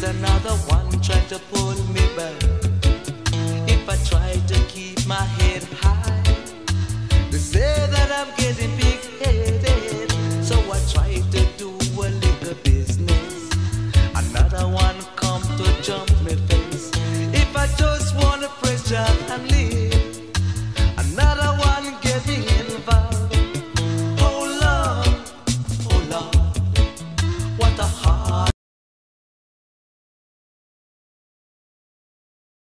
another one trying to pull me back. If I try to keep my head high, they say that I'm getting big-headed. So I try to do a little business. Another one come to jump me face. If I just wanna press jump and leave